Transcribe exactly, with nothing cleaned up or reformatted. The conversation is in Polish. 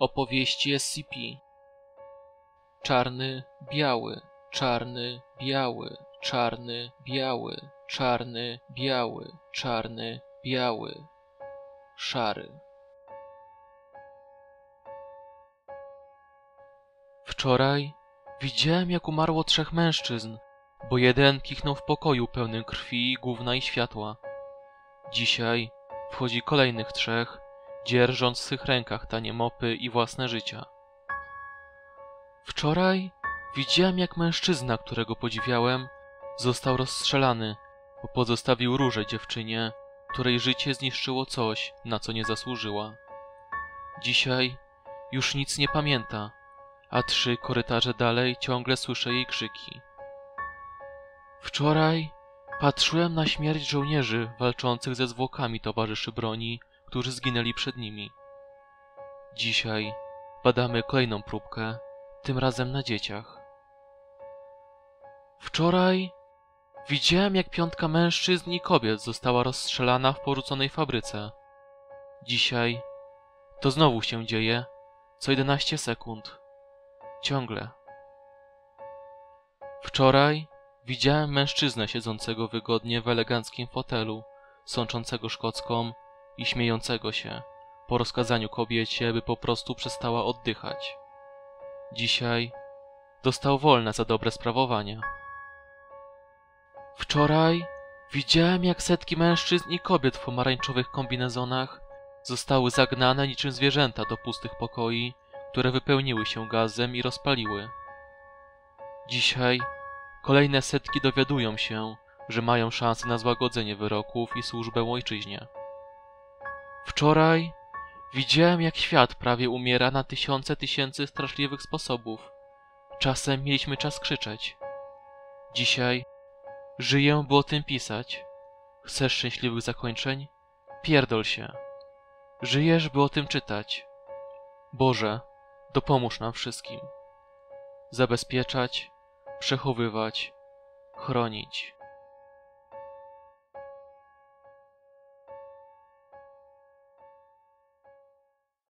Opowieści S C P. Czarny, biały, czarny, biały, czarny, biały, czarny, biały, czarny, biały, szary. Wczoraj widziałem, jak umarło trzech mężczyzn, bo jeden kichnął w pokoju pełnym krwi, gówna i światła. Dzisiaj wchodzi kolejnych trzech, dzierżąc w swych rękach tanie mopy i własne życia. Wczoraj widziałem, jak mężczyzna, którego podziwiałem, został rozstrzelany, bo pozostawił różę dziewczynie, której życie zniszczyło coś, na co nie zasłużyła. Dzisiaj już nic nie pamięta, a trzy korytarze dalej ciągle słyszę jej krzyki. Wczoraj patrzyłem na śmierć żołnierzy walczących ze zwłokami towarzyszy broni, którzy zginęli przed nimi. Dzisiaj badamy kolejną próbkę, tym razem na dzieciach. Wczoraj widziałem, jak piątka mężczyzn i kobiet została rozstrzelana w porzuconej fabryce. Dzisiaj to znowu się dzieje, co jedenaście sekund. Ciągle. Wczoraj widziałem mężczyznę siedzącego wygodnie w eleganckim fotelu, sączącego szkocką i śmiejącego się po rozkazaniu kobiecie, by po prostu przestała oddychać. Dzisiaj dostał wolne za dobre sprawowanie. Wczoraj widziałem, jak setki mężczyzn i kobiet w pomarańczowych kombinezonach zostały zagnane niczym zwierzęta do pustych pokoi, które wypełniły się gazem i rozpaliły. Dzisiaj kolejne setki dowiadują się, że mają szansę na złagodzenie wyroków i służbę ojczyźnie. Wczoraj widziałem, jak świat prawie umiera na tysiące tysięcy straszliwych sposobów. Czasem mieliśmy czas krzyczeć. Dzisiaj żyję, by o tym pisać. Chcesz szczęśliwych zakończeń? Pierdol się. Żyjesz, by o tym czytać. Boże, dopomóż nam wszystkim. Zabezpieczać, przechowywać, chronić.